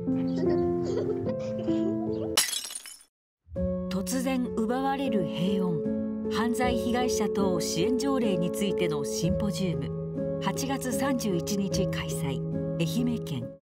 突然奪われる平穏、犯罪被害者等支援条例についてのシンポジウム、8月31日開催、愛媛県。